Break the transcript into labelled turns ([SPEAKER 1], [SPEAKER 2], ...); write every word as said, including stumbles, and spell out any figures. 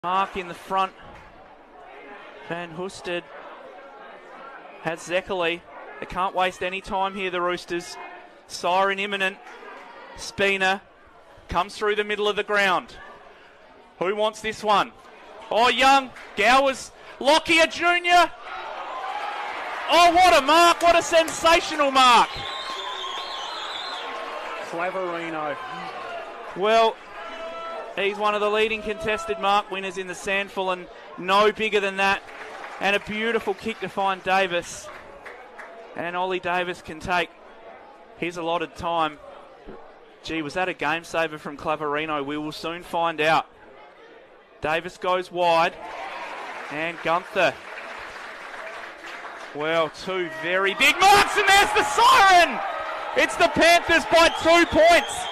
[SPEAKER 1] Mark in the front. Van Hoosted has Zeckerly. They can't waste any time here, the Roosters. Siren imminent. Spina comes through the middle of the ground. Who wants this one? Oh, Young. Gowers. Lockyer Junior Oh, what a mark. What a sensational mark.
[SPEAKER 2] Clavarino.
[SPEAKER 1] Well, he's one of the leading contested mark winners in the S A N F L, and no bigger than that. And a beautiful kick to find Davis. And Ollie Davis can take his allotted time. Gee, was that a game saver from Clavarino? We will soon find out. Davis goes wide. And Gunther. Well, two very big marks, and there's the siren! It's the Panthers by two points.